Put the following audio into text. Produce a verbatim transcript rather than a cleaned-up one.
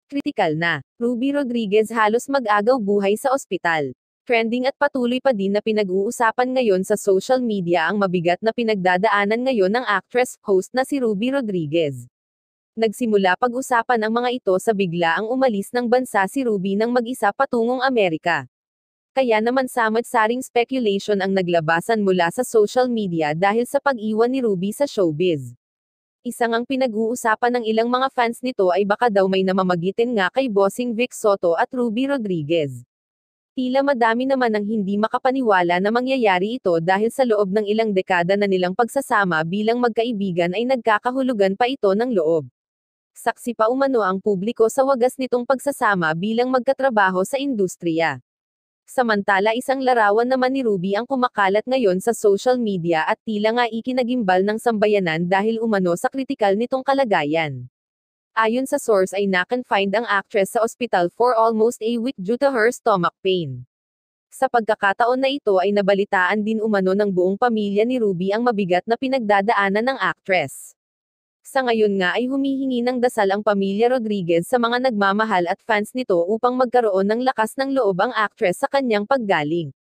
Kritikal na. Ruby Rodriguez halos mag-agaw buhay sa ospital. Trending at patuloy pa din na pinag-uusapan ngayon sa social media ang mabigat na pinagdadaanan ngayon ng actress-host na si Ruby Rodriguez. Nagsimula pag-usapan ang mga ito sa biglaang umalis ng bansa si Ruby nang mag-isa patungong Amerika. Kaya naman samad-saring speculation ang naglabasan mula sa social media dahil sa pag-iwan ni Ruby sa showbiz. Isang ang pinag-uusapan ng ilang mga fans nito ay baka daw may namamagitin nga kay Bossing Vic Soto at Ruby Rodriguez. Tila madami naman ang hindi makapaniwala na mangyayari ito dahil sa loob ng ilang dekada na nilang pagsasama bilang magkaibigan ay nagkakahulugan pa ito ng loob. Saksi pa umano ang publiko sa wagas nitong pagsasama bilang magkatrabaho sa industriya. Samantala isang larawan naman ni Ruby ang kumakalat ngayon sa social media at tila nga ikinagimbal ng sambayanan dahil umano sa kritikal nitong kalagayan. Ayon sa source ay na-confined ang actress sa ospital for almost a week due to her stomach pain. Sa pagkakataon na ito ay nabalitaan din umano ng buong pamilya ni Ruby ang mabigat na pinagdadaanan ng actress. Sa ngayon nga ay humihingi ng dasal ang pamilya Rodriguez sa mga nagmamahal at fans nito upang magkaroon ng lakas ng loob ang actress sa kanyang paggaling.